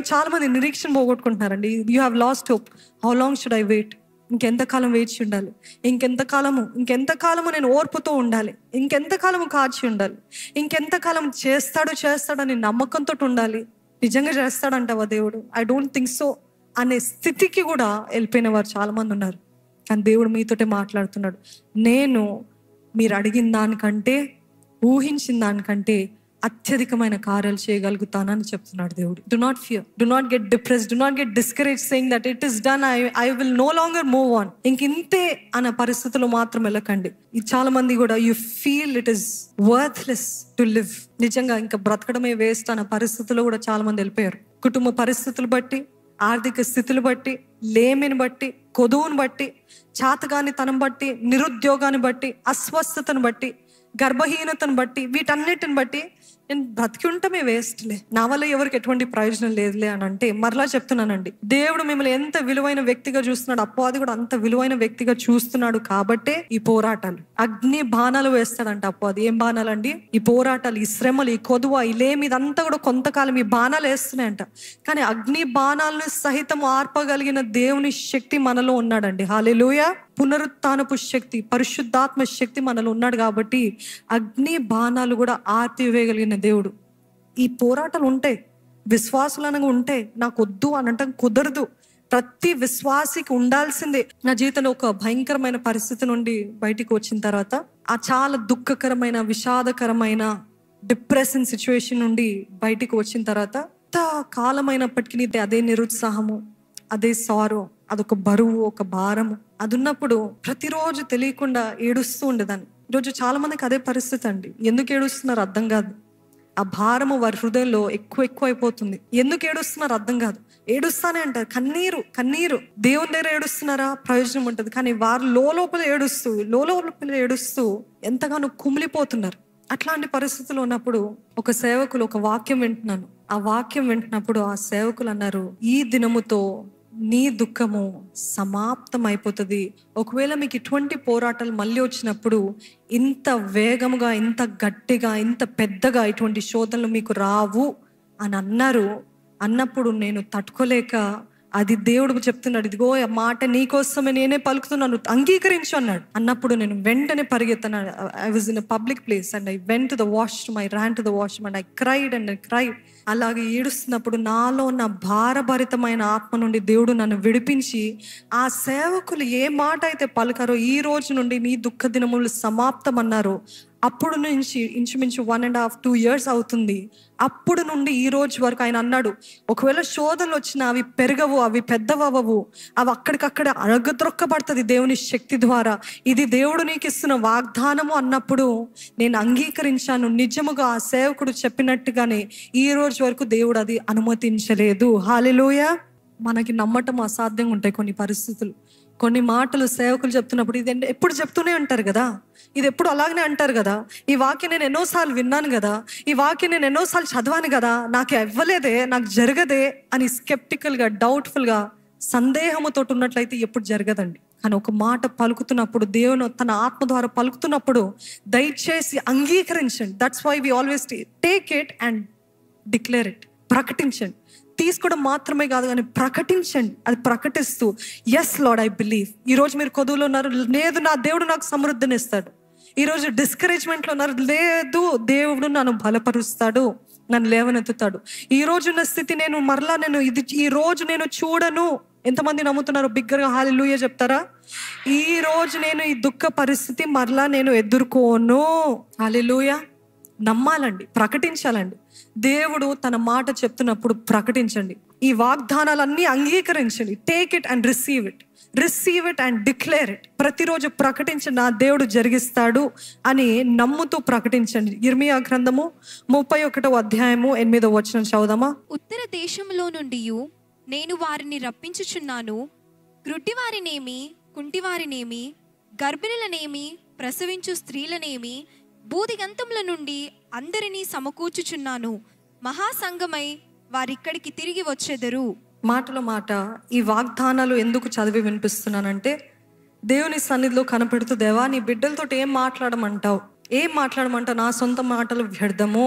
ఈరోజు చాలా మంది నిరీక్షణ పోగొట్టుకుంటున్నారండి. You have lost hope. How long should I wait? ఇంకెంతకాలం వేచి ఉండాలి? ఇంకెంతకాలము నేను ఓర్పుతో ఉండాలి? ఇంకెంతకాలము కాచి ఉండాలి? ఇంకెంతకాలం చేస్తాడని నమ్మకంతో ఉండాలి? నిజంగా చేస్తాడంటావా దేవుడు? ఐ డోంట్ థింక్ సో అనే స్థితికి కూడా వెళ్ళిపోయిన వారు చాలా మంది ఉన్నారు. కానీ దేవుడు మీతోటే మాట్లాడుతున్నాడు. నేను మీరు అడిగిన దానికంటే, ఊహించిన దానికంటే అత్యధికమైన కార్యాలు చేయగలుగుతానని చెప్తున్నాడు దేవుడు. Do not fear, do not get depressed, do not get discourage saying that it is done, I will no longer move on. ఇంతే అన్న పరిస్థితుల్లో మాత్రం వెళ్ళకండి. చాలా మంది కూడా you feel it is worthless to live, నిజంగా ఇంకా బ్రతకడమే వేస్ట్ అన్న పరిస్థితుల్లో కూడా చాలా మంది వెళ్ళిపోయారు. కుటుంబ పరిస్థితులు బట్టి, ఆర్థిక స్థితులు బట్టి, లేమిని బట్టి, కొదువును బట్టి, చాతగాని తనం బట్టి, నిరుద్యోగాన్ని బట్టి, అస్వస్థతను బట్టి, గర్భహీనతను బట్టి, వీటన్నిటిని బట్టి నేను బ్రతికి ఉంటమే వేస్ట్లే, నా వల్ల ఎవరికి ఎటువంటి ప్రయోజనం లేదులే అని అంటే, మరలా చెప్తున్నానండి, దేవుడు మిమ్మల్ని ఎంత విలువైన వ్యక్తిగా చూస్తున్నాడు, అపవాది కూడా అంత విలువైన వ్యక్తిగా చూస్తున్నాడు. కాబట్టే ఈ పోరాటాలు, అగ్ని బాణాలు వేస్తాడంట అపవాది. ఏం బాణాలండి? ఈ పోరాటాలు, ఈ శ్రమలు, ఈ కొదువ, ఈ లేమి, ఇదంతా కూడా కొంతకాలం ఈ బాణాలు వేస్తున్నాయంట. కానీ అగ్ని బాణాలను సహితం ఆర్పగలిగిన దేవుని శక్తి మనలో ఉన్నాడండి. హల్లెలూయా. పునరుత్థానపు శక్తి, పరిశుద్ధాత్మ శక్తి మనలో ఉన్నాడు. కాబట్టి అగ్ని బాణాలు కూడా ఆర్పివేయగలిగిన దేవుడు. ఈ పోరాటాలు ఉంటాయి, విశ్వాసులనగా ఉంటాయి. నాకు వద్దు అని అంటే కుదరదు. ప్రతి విశ్వాసికి ఉండాల్సిందే. నా జీవితంలో ఒక భయంకరమైన పరిస్థితి నుండి బయటికి వచ్చిన తర్వాత, ఆ చాలా దుఃఖకరమైన, విషాదకరమైన, డిప్రెషన్ సిచ్యువేషన్ నుండి బయటికి వచ్చిన తర్వాత, ఎంత కాలమైనప్పటికీ అదే నిరుత్సాహము, అదే సారో, అదొక బరువు, ఒక భారము అది ఉన్నప్పుడు ప్రతిరోజు తెలియకుండా ఏడుస్తూ ఉండేదాన్ని. ఈరోజు చాలా మందికి అదే పరిస్థితి అండి. ఎందుకు ఏడుస్తున్నారు అర్థం కాదు. ఆ భారము వారి హృదయంలో ఎక్కువ అయిపోతుంది. ఎందుకు ఏడుస్తున్నారు అర్థం కాదు. ఏడుస్తానే అంటారు, కన్నీరు. దేవుని దగ్గర ఏడుస్తున్నారా? ప్రయోజనం ఉంటుంది. కానీ వారు లోపల ఏడుస్తూ ఎంతగానో కుమిలిపోతున్నారు. అట్లాంటి పరిస్థితులు ఉన్నప్పుడు ఒక సేవకులు ఒక వాక్యం వింటున్నాను. ఆ వాక్యం వింటున్నప్పుడు ఆ సేవకులు అన్నారు, ఈ దినముతో నీ దుఃఖము సమాప్తం అయిపోతుంది. ఒకవేళ మీకు ఇటువంటి పోరాటాలు మళ్ళీ వచ్చినప్పుడు ఇంత వేగముగా, ఇంత గట్టిగా, ఇంత పెద్దగా ఇటువంటి శోధనలు మీకు రావు అని అన్నప్పుడు నేను తట్టుకోలేక, అది దేవుడు చెప్తున్నాడు, ఇదిగో ఆ మాట నీకోసమే నేనే పలుకుతున్నాను, అంగీకరించు అన్నాడు. అన్నప్పుడు నేను వెంటనే పరిగెత్తాను. I was in a public place and I went to the washroom, I ran to the washroom and I cried. అలాగే ఏడుస్తున్నప్పుడు నాలో ఉన్న భారభరితమైన ఆత్మ నుండి దేవుడు నన్ను విడిపించి, ఆ సేవకులు ఏ మాట అయితే పలుకారో, ఈ రోజు నుండి నీ దుఃఖ దినములు సమాప్తం అన్నారో, అప్పుడు నుంచి ఇంచుమించు 1.5 2 years అవుతుంది. అప్పుడు నుండి ఈ రోజు వరకు ఆయన అన్నాడు, ఒకవేళ శోధనలు వచ్చినా అవి పెరగవు, అవి పెద్దవవు, అవి అక్కడికక్కడ అడగద్రొక్కబడుతుంది దేవుని శక్తి ద్వారా. ఇది దేవుడు నీకు ఇస్తున్న వాగ్దానము అన్నప్పుడు నేను అంగీకరించాను. నిజముగా ఆ సేవకుడు చెప్పినట్టుగానే ఈ రోజు వరకు దేవుడు అది అనుమతించలేదు. హల్లెలూయా. మనకి నమ్మటం అసాధ్యంగా ఉంటాయి కొన్ని పరిస్థితులు. కొన్ని మాటలు సేవకులు చెప్తున్నప్పుడు ఇది ఎప్పుడు చెప్తూనే ఉంటారు కదా, ఇది ఎప్పుడు అలాగనే అంటారు కదా, ఈ వాక్యం నేను ఎన్నోసార్లు విన్నాను కదా, ఈ వాక్యం నేను ఎన్నోసార్లు చదివాను కదా, నాకు ఇవ్వలేదే, నాకు జరగదే అని స్కెప్టికల్గా, డౌట్ఫుల్గా, సందేహముతో ఉన్నట్లయితే ఎప్పుడు జరగదండి. కానీ ఒక మాట పలుకుతున్నప్పుడు, దేవుని తన ఆత్మ ద్వారా పలుకుతున్నప్పుడు దయచేసి అంగీకరించండి. That's why we always take it and declare it. ప్రకటించండి. తీసుకోవడం మాత్రమే కాదు, కానీ ప్రకటించండి. అది ప్రకటిస్తూ, ఎస్ లార్డ్ ఐ బిలీవ్. ఈరోజు మీరు కొదువులో ఉన్నారు, లేదు నా దేవుడు నాకు సమృద్ధిని ఇస్తాడు. ఈరోజు డిస్కరేజ్మెంట్లో ఉన్నారు, లేదు దేవుడు నన్ను బలపరుస్తాడు, నన్ను లేవనెత్తుతాడు. ఈ రోజున్న స్థితి ఈ రోజు నేను చూడను. ఎంతమంది నమ్ముతున్నారు? బిగ్గరగా హల్లెలూయా చెప్తారా? ఈ రోజు నేను ఈ దుఃఖ పరిస్థితి మరలా నేను ఎదుర్కోను. హల్లెలూయా. నమ్మాలండి, ప్రకటించాలండి. దేవుడు తన మాట చెప్తున్నప్పుడు ప్రకటించండి. ఈ వాగ్దానాలన్నీ అంగీకరించండి. Take it and receive it and declare it. ప్రతిరోజు ప్రకటించండి, నా దేవుడు జరిగిస్తాడు అని నమ్ముతూ ప్రకటించండి. ఇర్మియా గ్రంథము 31వ అధ్యాయము 8వ వచనం చదువుదామా? ఉత్తర దేశంలో నుండి నేను వారిని రప్పించుచున్నాను, గ్రుడ్డివారినేమి, కుంటివారినేమి, గర్భిణులనేమి, ప్రసవించు స్త్రీలనేమి, బూదిగంతముల నుండి అందరినీ సమకూర్చుచున్నాను. మహాసంగమై వారిక్కడికి తిరిగి వచ్చెదరు. మాటలో మాట ఈ వాగ్దానాలు ఎందుకు చదివి వినిపిస్తున్నానంటే, దేవుని సన్నిధిలో కనపెడుతూ, దేవా నీ బిడ్డలతో ఏం మాట్లాడమంటావు? నా సొంత మాటలు వ్యర్థము,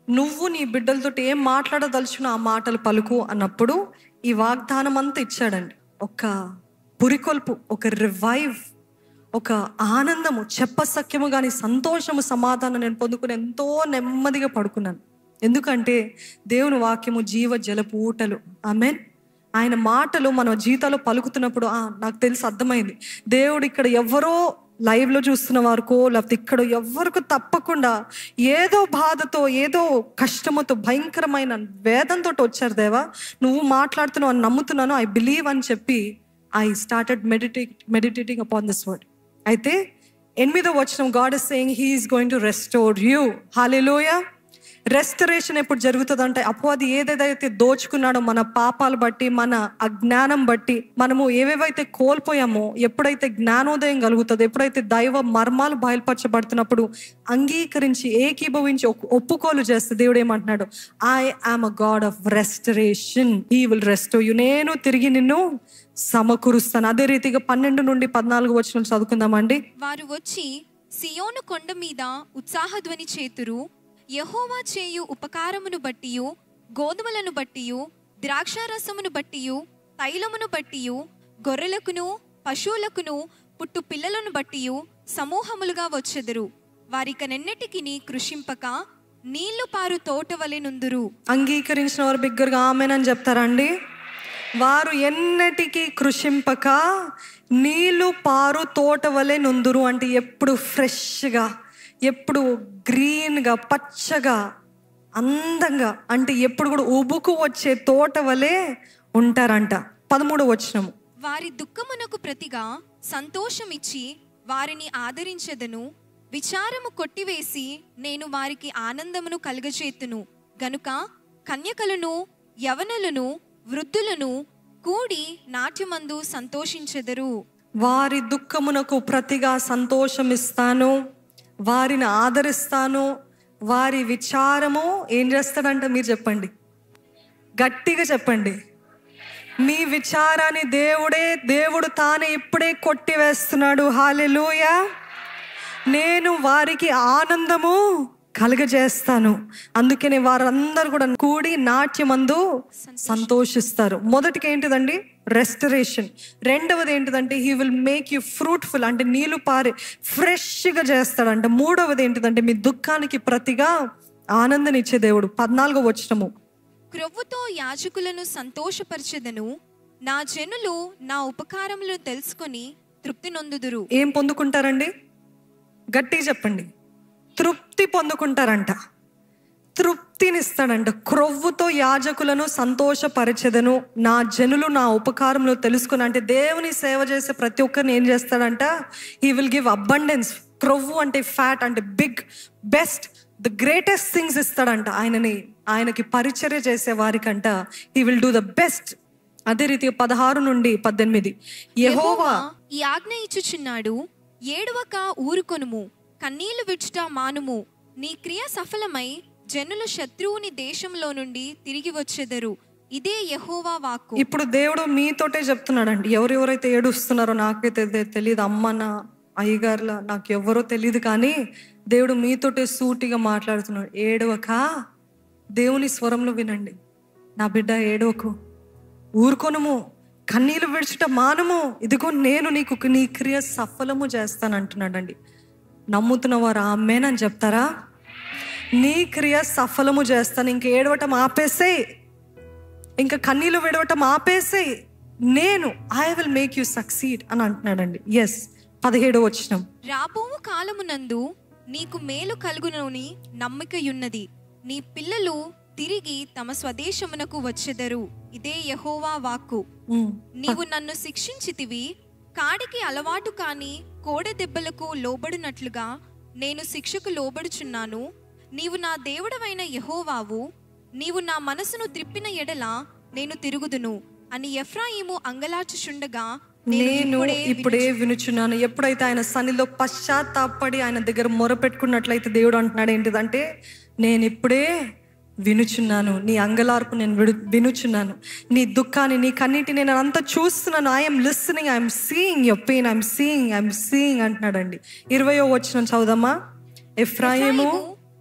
నువ్వు నీ బిడ్డలతో ఏం మాట్లాడదలుచుకున్నా ఆ మాటలు పలుకు అన్నప్పుడు ఈ వాగ్దానం అంతా ఇచ్చాడండి. ఒక పురికొల్పు, ఒక రివైవ్, ఒక ఆనందము, చెప్పసఖ్యము కానీ సంతోషము, సమాధానం నేను పొందుకుని ఎంతో నెమ్మదిగా పడుకున్నాను. ఎందుకంటే దేవుని వాక్యము జీవ జలపు ఊటలు. ఆమేన్. ఆయన మాటలు మన జీవితాల్లో పలుకుతున్నప్పుడు నాకు తెలిసి అర్థమైంది, దేవుడు ఇక్కడ ఎవరో లైవ్లో చూస్తున్న వారికో లేకపోతే ఇక్కడ ఎవరికి తప్పకుండా ఏదో బాధతో, ఏదో కష్టముతో, భయంకరమైన వేదంతో వచ్చారు. దేవా నువ్వు మాట్లాడుతున్నావు అని నమ్ముతున్నాను, ఐ బిలీవ్ అని చెప్పి I started meditating upon this word. అయితే 8వ వచనం, God is saying he is going to restore you. Hallelujah. Restoration ఎప్పుడు జరుగుతుందంటే అపవాది ఏదేదైతే దోచుకున్నాడో మన పాపాలు బట్టి, మన అజ్ఞానం బట్టి, మనము ఏవేవైతే కోల్పోయామో, ఎప్పుడైతే జ్ఞానోదయం కలుగుతుందో, ఎప్పుడైతే దైవ మర్మాలు బయలుపరచబడుతున్నప్పుడు అంగీకరించి ఏకీభవించి ఒప్పుకోలు చేస్తే దేవుడు ఏమంటున్నాడు, I am a God of restoration, he will restore you. నేను తిరిగి నిన్ను సమకూరుస్తాను. అదే రీతిగా 12 నుండి 14 వచనాలు చదువుకుందామండి. వారు వచ్చి సియోను కొండ మీద ఉత్సాహధ్వని చేతురు, యెహోవా చేయు ఉపకారమును బట్టియు, గోధుమలను బట్టియు, ద్రాక్షారసమును బట్టియు, తైలమును బట్టియు, గొర్రెలకును పశువులకును పుట్టు పిల్లలను బట్టియు సమూహములుగా వచ్చెదరు. వారికనెన్నటికిని కృషింపక నీళ్లు పారు తోట వలె నుందురు. అంగీకరించిన వారు బిగ్గరగా ఆమేన్ అని చెప్తారండి. వారు ఎన్నటికీ కృషింపక నీళ్లు పారు తోట వలె నుందురు అంటే ఎప్పుడు ఫ్రెష్గా, ఎప్పుడు గ్రీన్గా, పచ్చగా, అందంగా, అంటే ఎప్పుడు కూడా ఉబుకు వచ్చే తోట వలె ఉంటారంట. 13వ వచనము, వారి దుఃఖమునకు ప్రతిగా సంతోషమిచ్చి వారిని ఆదరించెదను, విచారము కొట్టివేసి నేను వారికి ఆనందమును కలుగజేతును గనుక కన్యకలను, యవనులను, వృద్ధులను కూడి నాట్యమందు సంతోషించెదరు. వారి దుఃఖమునకు ప్రతిగా సంతోషమిస్తాను, వారిని ఆదరిస్తాను, వారి విచారము ఏం చేస్తాడంట? మీరు చెప్పండి, గట్టిగా చెప్పండి. మీ విచారాన్ని దేవుడు తానే ఇప్పుడే కొట్టివేస్తున్నాడు. హల్లెలూయా. నేను వారికి ఆనందము కలుగజేస్తాను. అందుకనే వారందరూ కూడా కూడి నాట్యమందు సంతోషిస్తారు. మొదటికి ఏంటిదండి? రెస్టరేషన్. రెండవది ఏంటిదంటే he will make you fruitful, అంటే నీళ్లు పారే ఫ్రెష్గా చేస్తాడంట. మూడవది ఏంటిదంటే మీ దుఃఖానికి ప్రతిగా ఆనందనిచ్చే దేవుడు. 14వ వచనము, క్రొవ్వుతో యాజకులను సంతోషపరచెదను, నా జనులు నా ఉపకారములను తెలుసుకొని తృప్తి నొందుదురు. ఏం పొందుకుంటారండి? గట్టిగా చెప్పండి. తృప్తి పొందుకుంటారంట, తృప్తినిస్తాడంట. క్రొవ్వుతో యాజకులను సంతోషపరచెదను, నా జనులు నా ఉపకారంలో తెలుసుకుని, అంటే దేవుని సేవ చేసే ప్రతి ఒక్కరిని ఏం చేస్తాడంట? He will give abundance. క్రొవ్వు అంటే ఫ్యాట్, అంటే big, best, the greatest things ఇస్తాడంట. ఆయనకి పరిచర్య చేసే వారికంట he will do the best. అదే రీతిగా 16 నుండి 18, యెహోవా ఈ ఆజ్ఞ ఇచ్చుచున్నాడు, ఏడవక ఊరుకొనుము, కన్నీళ్లు విడుచుట మానుము, నీ క్రియ సఫలమై జనులు శత్రువుని దేశంలో నుండి తిరిగి వచ్చెదరు. ఇదే యెహోవా వాక్కు. ఇప్పుడు దేవుడు మీతోటే చెప్తున్నాడండి. ఎవరెవరైతే ఏడుస్తున్నారో నాకైతే తెలియదు, అమ్మన అయ్యగారులా నాకు ఎవరో తెలియదు, కానీ దేవుడు మీతోటే సూటిగా మాట్లాడుతున్నాడు. ఏడవక, దేవుని స్వరంలో వినండి. నా బిడ్డ ఏడవకు, ఊరుకొనుము, కన్నీళ్ళు విడుచుట మానము, ఇదిగో నేను నీకు నీ క్రియ సఫలము చేస్తానంటున్నాడండి. నమ్ముతున్న వారు ఆమేన్ అని చెప్తారా? నీ క్రియ సఫలము చేస్తాను. ఇంక ఏడవటం ఆపేసేయ్, ఇంకా కన్నీళ్ళు విడవటం ఆపేసేయ్, నేను I will make you succeed అని అంటున్నాడండి. ఎస్. 17వ వచనం, రాబోవు కాలమునందు నీకు మేలు కలుగునని నమ్మికయున్నది, నీ పిల్లలు తిరిగి తమ స్వదేశమునకు వచ్చెదరు. ఇదే యెహోవా వాక్కు. నీవు నన్ను శిక్షించితివి, కాడికి అలవాటు కాని కోడె దెబ్బలకు లోబడినట్లుగా నేను శిక్షకు లోబడుచున్నాను. నీవు నా దేవుడవైన యెహోవావు, నీవు నా మనసును త్రిప్పిన ఎడల నేను తిరుగుదును అని ఎఫ్రాయిము అంగలార్చుచుండగా నేను ఇప్పుడే వినుచున్నాను. ఎప్పుడైతే ఆయన సన్నిధిలో పశ్చాత్తాపడి ఆయన దగ్గర మొరపెట్టుకున్నట్లయితే దేవుడు అంటున్నాడు ఏంటిదంటే, నేను ఇప్పుడే వినుచున్నాను, నీ అంగలార్పు నేను వినుచున్నాను, నీ దుఃఖాన్ని, నీ కన్నిటిని నేను అంతా చూస్తున్నాను. I'm listening, I'm seeing your pain, I'm seeing అంటున్నాడండి. 20వ వచనం చదువుదామా. ఎఫ్రాయిము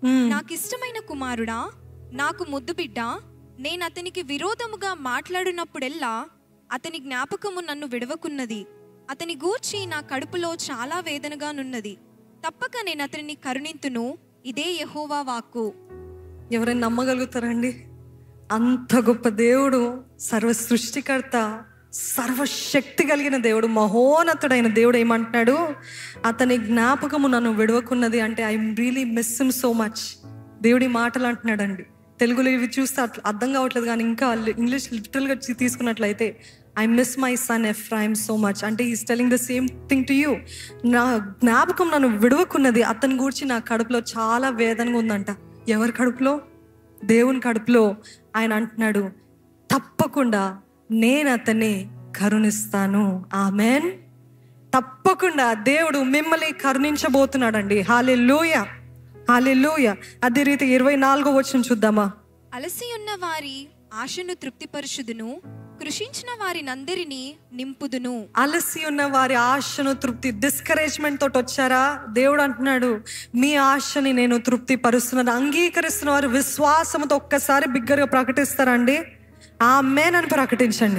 నాకిష్టమైన కుమారుడా, నాకు ముద్దు బిడ్డ, నేను అతనికి విరోధముగా మాట్లాడినప్పుడెల్లా అతని జ్ఞాపకము నన్ను విడవకున్నది. అతని గూర్చి నా కడుపులో చాలా వేదనగానున్నది. తప్పక నేను అతనిని కరుణింతును. ఇదే యెహోవా వాక్కు. ఎవరైనా నమ్మగలుగుతారండి? అంత గొప్ప దేవుడు, సర్వ సృష్టికర్త, సర్వశక్తి కలిగిన దేవుడు, మహోన్నతుడైన దేవుడు ఏమంటున్నాడు? అతని జ్ఞాపకము నన్ను విడవకున్నది అంటే I'm really miss him so much. దేవుడి మాటలు అంటున్నాడండి. తెలుగులో ఇవి చూస్తే అర్థం కావట్లేదు, కానీ ఇంకా ఇంగ్లీష్ లిటరల్గా తీసుకున్నట్లయితే I miss my son Ephraim so much అంటే is telling the same thing to you. నా జ్ఞాపకం నన్ను విడవకున్నది. అతని గురించి నా కడుపులో చాలా వేదనగా ఉందంట. ఎవరి కడుపులో? దేవుని కడుపులో. ఆయన అంటున్నాడు, తప్పకుండా నేను అతన్ని కరుణిస్తాను. ఆమెన్. తప్పకుండా దేవుడు మిమ్మల్ని కరుణించబోతున్నాడండి. హల్లెలూయా, హల్లెలూయా. అదే రీతి 24వ వచనం చూద్దామా? అలసి ఉన్న వారి ఆశను తృప్తిపరుచుదును, కృషించిన వారినందరినీ నింపుదును. అలసి ఉన్న వారి ఆశను తృప్తి, డిస్కరేజ్మెంట్ తోటి వచ్చారా? దేవుడు అంటున్నాడు, మీ ఆశని నేను తృప్తి పరుస్తున్నాను. అంగీకరిస్తున్న వారు విశ్వాసంతో ఒక్కసారి బిగ్గరగా ప్రకటిస్తారండి, ఆమేన్ అని ప్రకటించండి.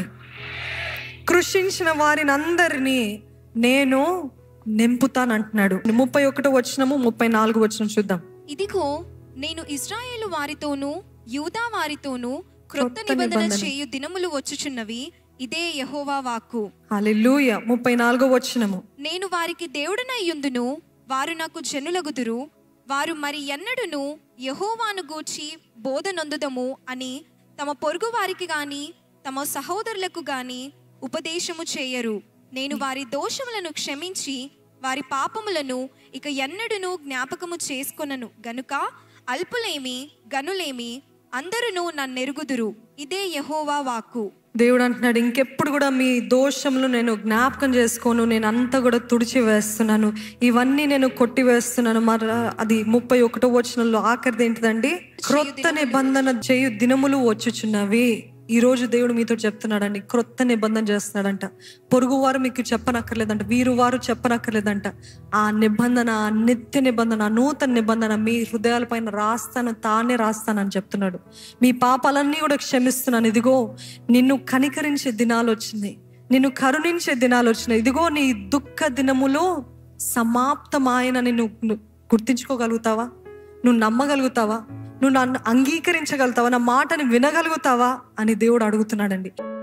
కృషించిన వారిని అందరినీ నేను నింపుతాను అంటున్నాడు. 31వ వచనము 34వ వచనం చూద్దాం. ఇదిగో నేను ఇశ్రాయేలు వారితోనూ యూదా వారితోనూ క్రొత్త నిబంధన చేయు దినములు వచ్చుచున్నవి. ఇదే యెహోవా వాక్కు. హల్లెలూయా. 34వ వచనము. నేను వారికి దేవుడనయ్యుందును, వారు నాకు జనులగుదురు. వారు మరి ఎన్నడును యెహోవాను గూర్చి బోధనొందుదము అని తమ పొరుగు వారికి గాని తమ సహోదరులకు గాని ఉపదేశము చేయరు. నేను వారి దోషములను క్షమించి వారి పాపములను ఇక ఎన్నడును జ్ఞాపకము చేసుకొనను గనుక అల్పులేమి గనులేమి అందరూ నన్నెరుగుదురు. ఇదే యెహోవా వాక్కు. దేవుడు అంటున్నాడు, ఇంకెప్పుడు కూడా మీ దోషములు నేను జ్ఞాపకం చేసుకోను, నేను అంతా కూడా తుడిచి వేస్తున్నాను, ఇవన్నీ నేను కొట్టి వేస్తున్నాను. మరి అది 31వ వచనంలో ఆఖరిది ఏంటిదండి? క్రొత్త నిబంధన చేయు దినములు వచ్చుచున్నవి. ఈ రోజు దేవుడు మీతో చెప్తున్నాడండి, క్రొత్త నిబంధన చేస్తున్నాడంట. పొరుగు వారు మీకు చెప్పనక్కర్లేదంట, వీరు వారు చెప్పనక్కర్లేదంట. ఆ నిబంధన, నిత్య నిబంధన, నూతన నిబంధన మీ హృదయాల పైన రాస్తాను, తానే రాస్తానని చెప్తున్నాడు. మీ పాపాలన్నీ కూడా క్షమిస్తున్నాను. ఇదిగో నిన్ను కనికరించే దినాలు వచ్చినాయి, నిన్ను కరుణించే దినాలు వచ్చినాయి. ఇదిగో నీ దుఃఖ దినములు సమాప్తమాయనని నువ్వు గుర్తించుకోగలుగుతావా? నువ్వు నమ్మగలుగుతావా? నువ్వు నన్ను అంగీకరించగలుగుతావా? నా మాటని వినగలుగుతావా అని దేవుడు అడుగుతున్నాడండి.